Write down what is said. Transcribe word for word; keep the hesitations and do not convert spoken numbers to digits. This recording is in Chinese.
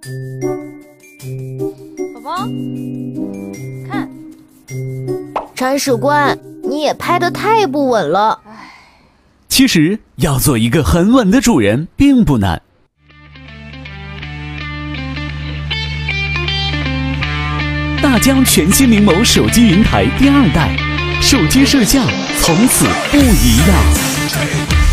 宝宝，看， 铲屎官，你也拍得太不稳了。 其实要做一个很稳的主人并不难。大疆全新灵眸手机云台第二代，手机摄像从此不一样。